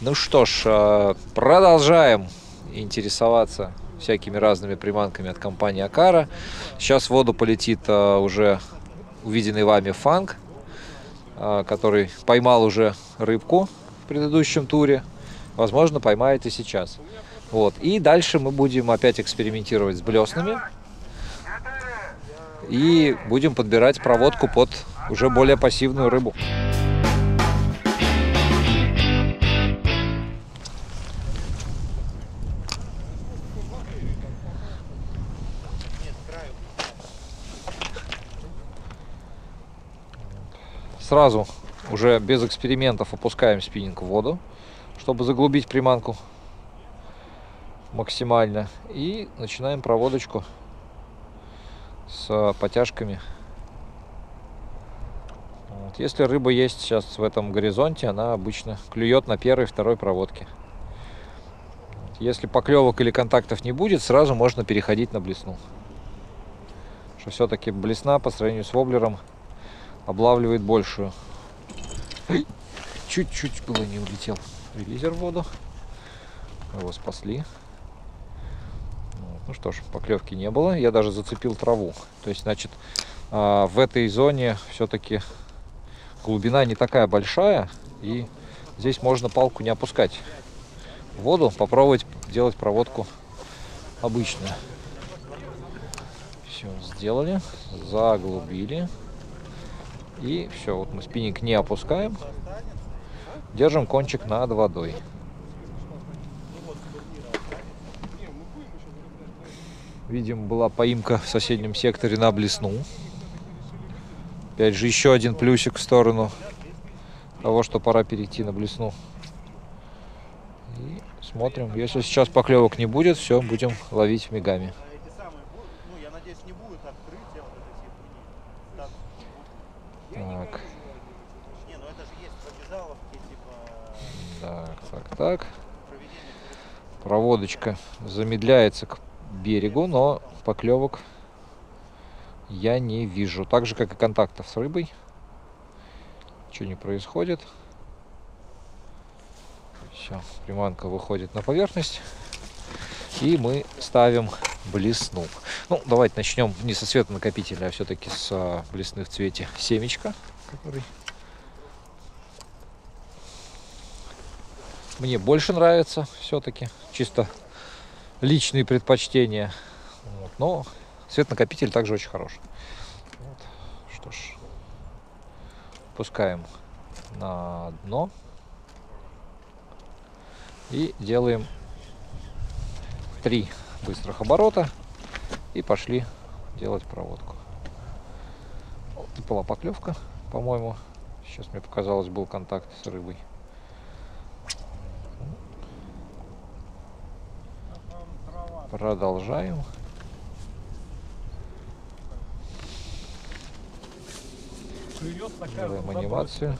Ну что ж, продолжаем интересоваться всякими разными приманками от компании Акара. Сейчас в воду полетит уже увиденный вами фанг, который поймал уже рыбку в предыдущем туре. Возможно, поймает и сейчас. Вот. И дальше мы будем опять экспериментировать с блеснами. И будем подбирать проводку под уже более пассивную рыбу. Сразу, уже без экспериментов, опускаем спиннинг в воду, чтобы заглубить приманку максимально. И начинаем проводочку с потяжками. Вот. Если рыба есть сейчас в этом горизонте, она обычно клюет на первой и второй проводке. Если поклевок или контактов не будет, сразу можно переходить на блесну. Что все-таки блесна по сравнению с воблером облавливает большую. Чуть-чуть было не улетел релизер в воду. Его спасли. Ну что ж, поклевки не было. Я даже зацепил траву. То есть, значит, в этой зоне все-таки глубина не такая большая. И здесь можно палку не опускать в воду. Попробовать делать проводку обычную. Все, сделали. Заглубили. И все, вот мы спиннинг не опускаем. Держим кончик над водой. Видим, была поимка в соседнем секторе на блесну. Опять же, еще один плюсик в сторону того, что пора перейти на блесну. И смотрим. Если сейчас поклевок не будет, все, будем ловить мигами. Так. Так. Проводочка замедляется к берегу, но поклевок я не вижу. Так же, как и контактов с рыбой. Ничего не происходит. Все, приманка выходит на поверхность. И мы ставим блесну. Ну, давайте начнем не со светонакопителя, а все-таки с блесны в цвете семечка, который мне больше нравится все-таки. Чисто личные предпочтения. Вот. Но светонакопитель также очень хороший. Вот. Что ж, пускаем на дно. И делаем 3 быстрых оборота. И пошли делать проводку. Была поклевка, по-моему. Сейчас мне показалось, был контакт с рыбой. Продолжаем. Делаем анимацию.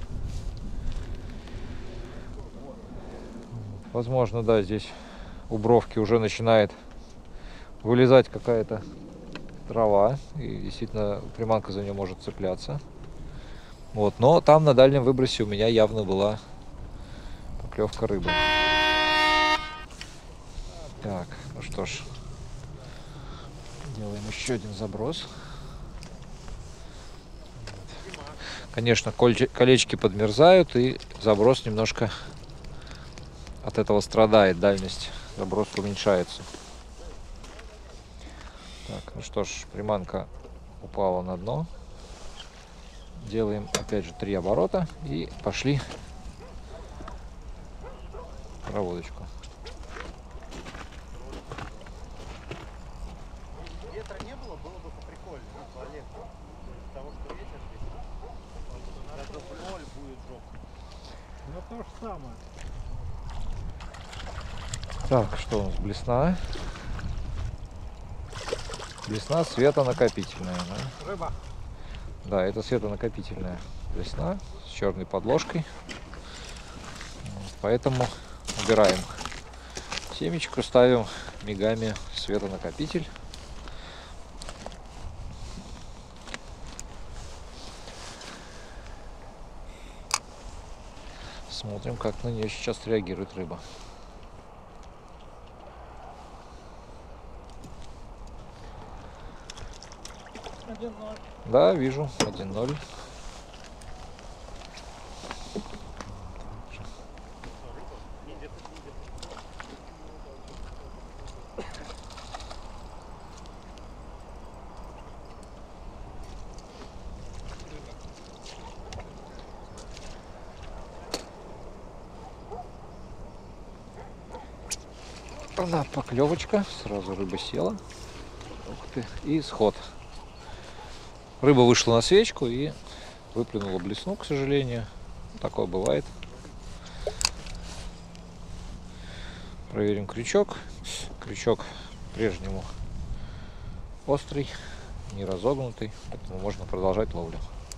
Возможно, да, здесь у бровки уже начинает вылезать какая-то трава. И действительно приманка за нее может цепляться. Вот, но там на дальнем выбросе у меня явно была поклевка рыбы. Так, ну что ж, делаем еще один заброс. Конечно, колечки подмерзают, и заброс немножко от этого страдает, дальность заброса уменьшается. Так, ну что ж, приманка упала на дно. Делаем опять же 3 оборота и пошли проводочку. Так, что у нас? Блесна. Блесна светонакопительная. Да? Рыба. Да, это светонакопительная блесна с черной подложкой. Поэтому убираем семечку, ставим мигами светонакопитель. Посмотрим, как на нее сейчас реагирует рыба. Да, вижу, 1-0. Она поклевочка, сразу рыба села. Ух ты, и сход. Рыба вышла на свечку и выплюнула блесну, к сожалению. Такое бывает. Проверим крючок. Крючок по-прежнему острый, не разогнутый, поэтому можно продолжать ловлю.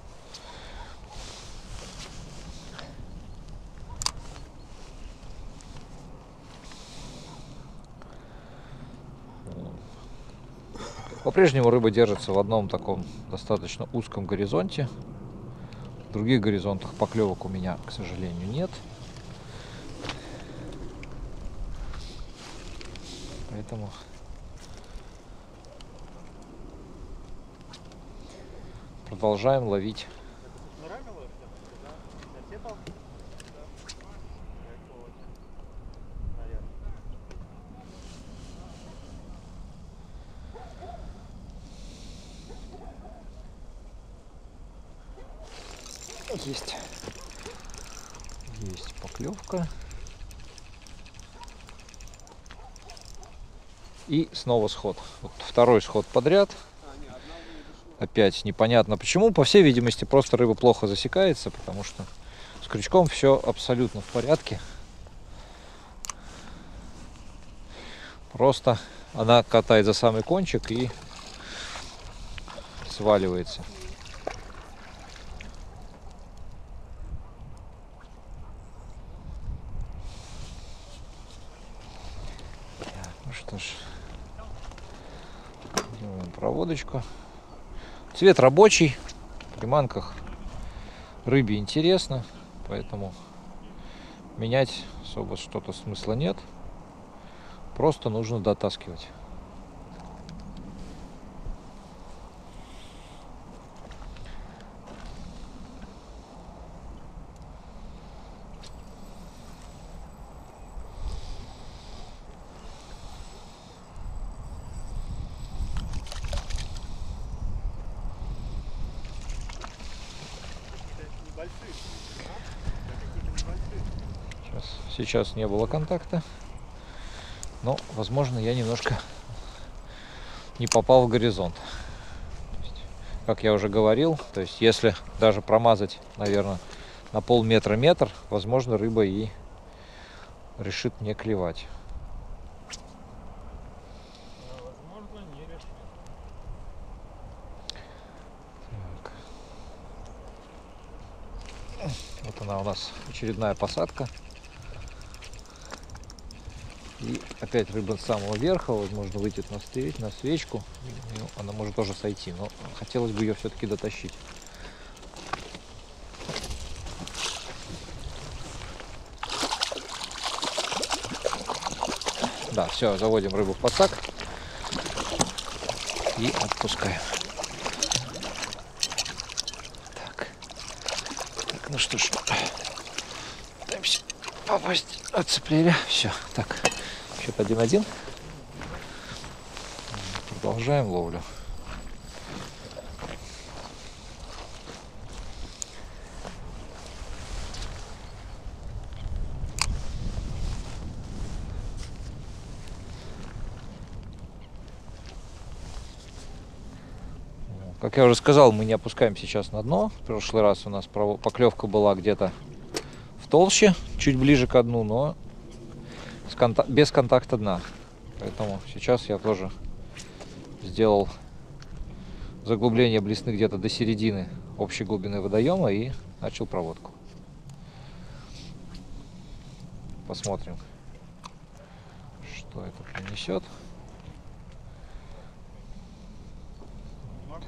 По-прежнему рыба держится в одном таком достаточно узком горизонте. В других горизонтах поклевок у меня, к сожалению, нет. Поэтому продолжаем ловить. Есть поклевка. И снова сход. Вот второй сход подряд. Опять непонятно почему. По всей видимости, просто рыба плохо засекается, потому что с крючком все абсолютно в порядке. Просто она катает за самый кончик и сваливается. Ну что ж, делаем проводочку. Цвет рабочий, в приманках рыбе интересно, поэтому менять особо что-то смысла нет. Просто нужно дотаскивать. Сейчас не было контакта, но, возможно, я немножко не попал в горизонт. Как я уже говорил, то есть если даже промазать, наверное, на полметра-метр, возможно, рыба и решит не клевать. Так. Вот она у нас, очередная посадка. И опять рыба с самого верха, возможно, выйдет на свечку. Ну, она может тоже сойти, но хотелось бы ее все-таки дотащить. Да, все, заводим рыбу в подсак и отпускаем. Так, ну что ж, пытаемся попасть, отцепляли. Все, так. Счет 1-1. Продолжаем ловлю. Как я уже сказал, мы не опускаем сейчас на дно. В прошлый раз у нас поклевка была где-то в толще, чуть ближе к дну, но без контакта дна. Поэтому сейчас я тоже сделал заглубление блесны где-то до середины общей глубины водоема и начал проводку. Посмотрим, что это принесет.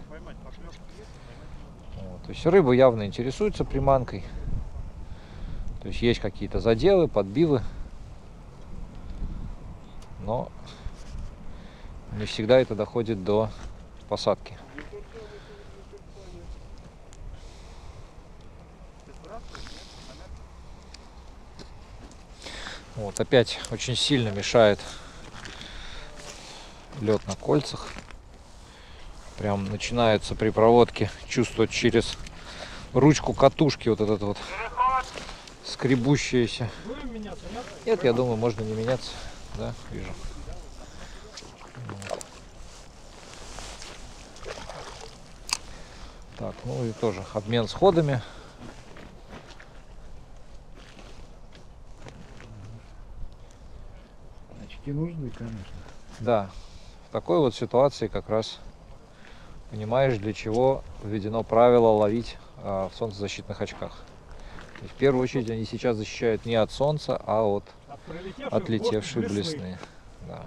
Вот, то есть рыба явно интересуется приманкой. То есть какие-то заделы, подбивы, но не всегда это доходит до посадки. Вот опять очень сильно мешает лед на кольцах. Прям начинается при проводке чувствовать через ручку катушки вот этот вот скребущееся. Нет, я думаю, можно не меняться. Да, вижу. Вот. Так, ну и тоже обмен сходами. Очки нужны, конечно. Да, в такой вот ситуации как раз понимаешь, для чего введено правило ловить в солнцезащитных очках. То есть, в первую очередь они сейчас защищают не от солнца, а от отлетевшей блесны. Да.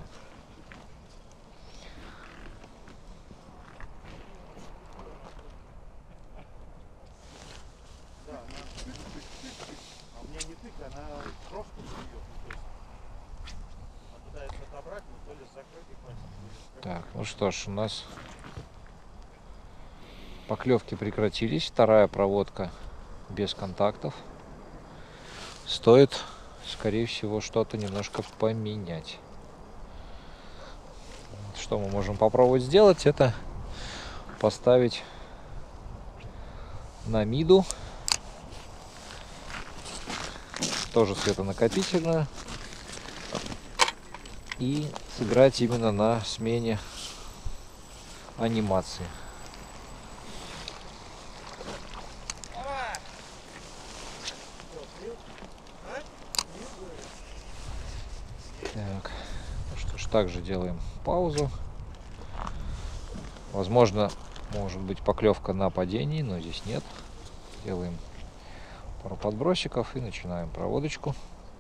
Так, ну что ж, у нас поклевки прекратились. Вторая проводка без контактов. Стоит, скорее всего, что-то немножко поменять. Что мы можем попробовать сделать? Это поставить на миду. Тоже светонакопительную. И сыграть именно на смене анимации. Так, ну что ж, также делаем паузу. Возможно, может быть поклевка на падении, но здесь нет. Делаем пару подбросиков и начинаем проводочку.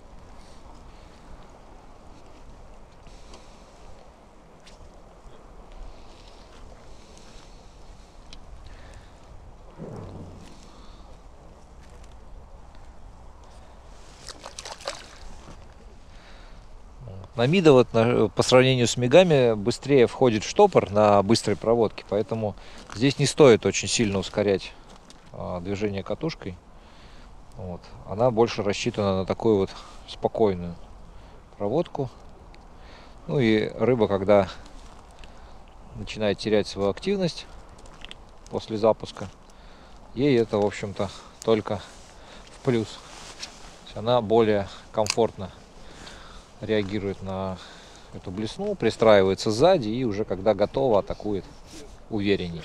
На мида вот по сравнению с мигами быстрее входит штопор на быстрой проводке, поэтому здесь не стоит очень сильно ускорять движение катушкой. Вот. Она больше рассчитана на такую вот спокойную проводку. Ну и рыба, когда начинает терять свою активность после запуска, ей это, в общем-то, только в плюс. То есть она более комфортно реагирует на эту блесну, пристраивается сзади и уже когда готова, атакует уверенней.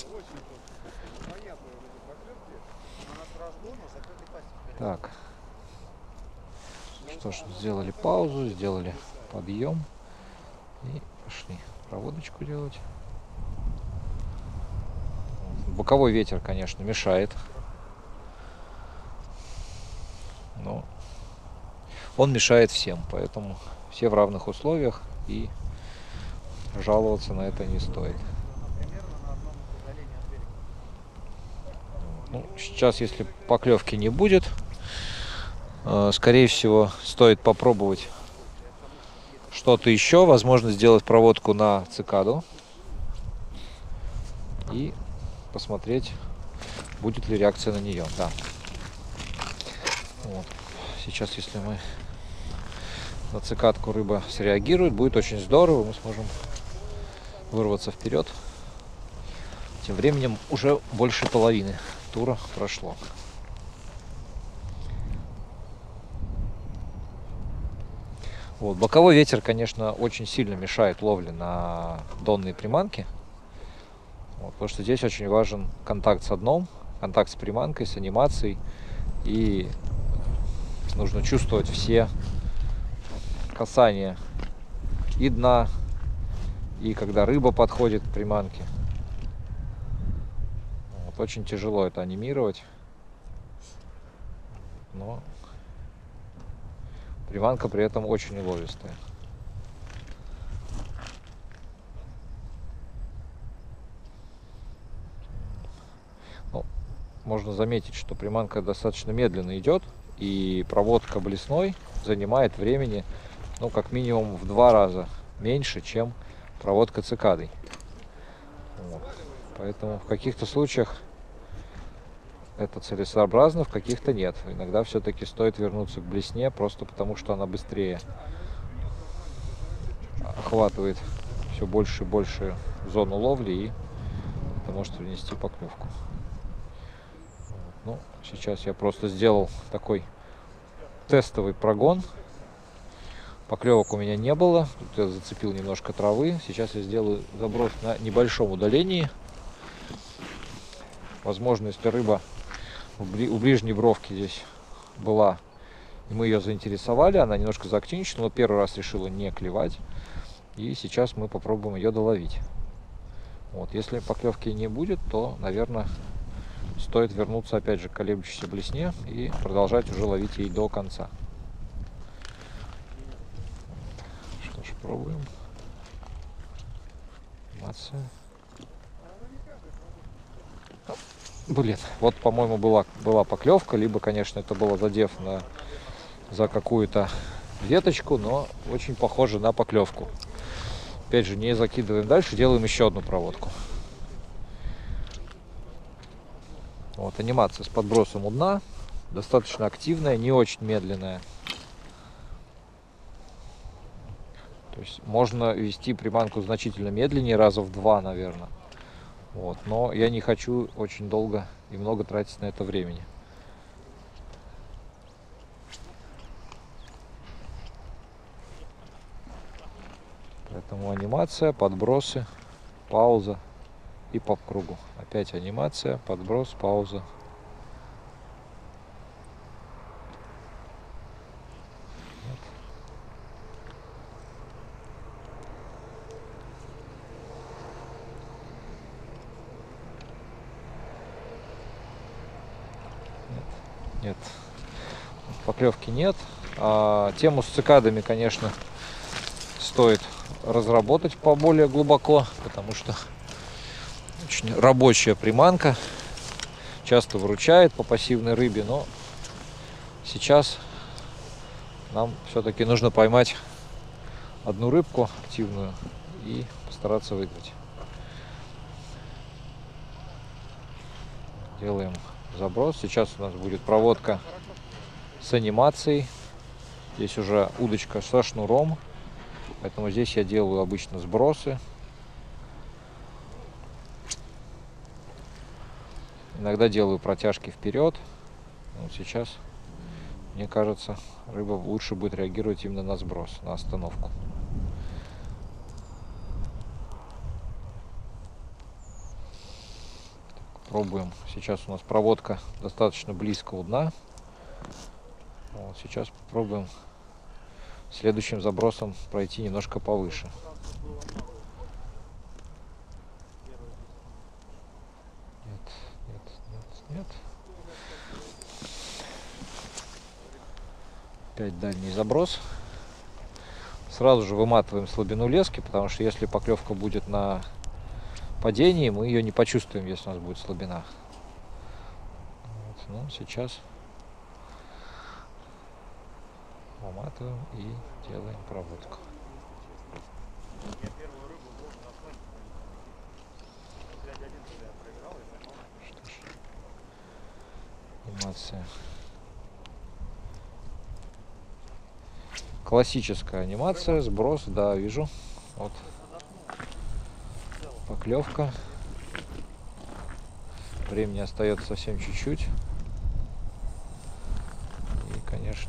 Так, что ж, сделали паузу, сделали подъем и пошли проводочку делать. Боковой ветер, конечно, мешает, но он мешает всем, поэтому все в равных условиях и жаловаться на это не стоит. Ну, сейчас, если поклевки не будет, скорее всего, стоит попробовать что-то еще, возможно, сделать проводку на цикаду и посмотреть, будет ли реакция на нее. Да. Вот. Сейчас, если мы на цикадку рыба среагирует, будет очень здорово, мы сможем вырваться вперед. Тем временем уже больше половины тура прошло. Вот. Боковой ветер, конечно, очень сильно мешает ловле на донные приманки. Вот, потому что здесь очень важен контакт с дном, контакт с приманкой, с анимацией. И нужно чувствовать все касания и дна, и когда рыба подходит к приманке. Вот, очень тяжело это анимировать. Но приманка при этом очень уловистая. Ну, можно заметить, что приманка достаточно медленно идет. И проводка блесной занимает времени, ну, как минимум в 2 раза меньше, чем проводка цикадой. Вот. Поэтому в каких-то случаях это целесообразно, в каких-то нет. Иногда все-таки стоит вернуться к блесне, просто потому что она быстрее охватывает все больше и больше зону ловли, и это может принести поклевку. Вот. Ну, сейчас я просто сделал такой тестовый прогон. Поклевок у меня не было. Тут я зацепил немножко травы. Сейчас я сделаю заброс на небольшом удалении. Возможно, если рыба у ближней бровки здесь была, и мы ее заинтересовали, она немножко заактивничала, но первый раз решила не клевать. И сейчас мы попробуем ее доловить. Вот. Если поклевки не будет, то, наверное, стоит вернуться опять же к колеблющейся блесне и продолжать уже ловить ей до конца. Что ж, пробуем. Анимация. Блин, вот, по-моему, была поклевка, либо, конечно, это было задев за какую-то веточку, но очень похоже на поклевку. Опять же, не закидываем дальше, делаем еще одну проводку. Вот, анимация с подбросом у дна, достаточно активная, не очень медленная. То есть можно вести приманку значительно медленнее, раза в 2, наверное. Вот, но я не хочу очень долго и много тратить на это времени. Поэтому анимация, подбросы, пауза и по кругу. Опять анимация, подброс, пауза. Нет, поклевки нет. Тему с цикадами, конечно, стоит разработать поболее глубоко, потому что очень рабочая приманка, часто выручает по пассивной рыбе, но сейчас нам все-таки нужно поймать одну рыбку активную и постараться выиграть. Делаем заброс. Сейчас у нас будет проводка с анимацией. Здесь уже удочка со шнуром, поэтому здесь я делаю обычно сбросы. Иногда делаю протяжки вперед. Вот сейчас, мне кажется, рыба лучше будет реагировать именно на сброс, на остановку. Пробуем. Сейчас у нас проводка достаточно близко у дна. Вот, сейчас попробуем следующим забросом пройти немножко повыше. Нет. Опять дальний заброс. Сразу же выматываем слабину лески, потому что если поклевка будет на падении, мы ее не почувствуем, если у нас будет слабина. Вот, ну, сейчас выматываем и делаем проводку. Что ж, анимация. Классическая анимация, сброс, да, вижу. Вот поклевка. Времени остается совсем чуть-чуть. И, конечно,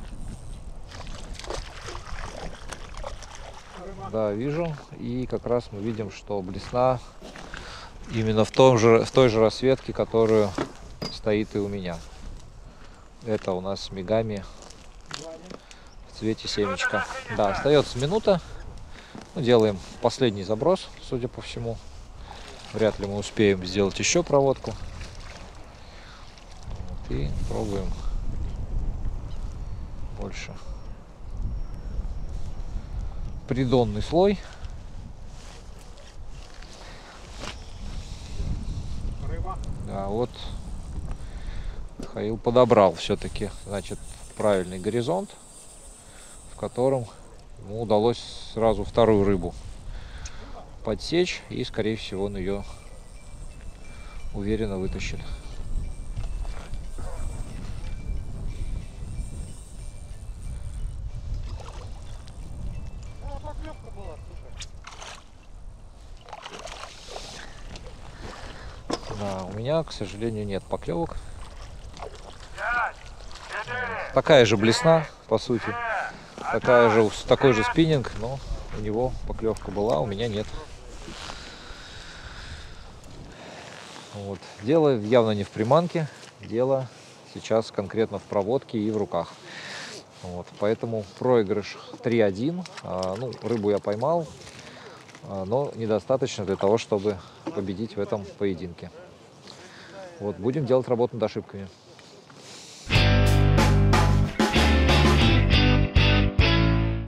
да, вижу. И как раз мы видим, что блесна именно в той же расцветке, которую стоит и у меня. Это у нас с мигами в цвете семечка. Да, остается минута. Делаем последний заброс, судя по всему. Вряд ли мы успеем сделать еще проводку. Вот, и пробуем больше. Придонный слой. Да, вот Михаил подобрал все-таки, значит, правильный горизонт, в котором ему удалось сразу вторую рыбу подсечь, и, скорее всего, он ее уверенно вытащит. Да, у меня, к сожалению, нет поклевок. Такая же блесна, по сути. Такой же спиннинг, но у него поклевка была, у меня нет. Вот. Дело явно не в приманке, дело сейчас конкретно в проводке и в руках. Вот. Поэтому проигрыш 3-1. Ну, рыбу я поймал, но недостаточно для того, чтобы победить в этом поединке. Вот. Будем делать работу над ошибками.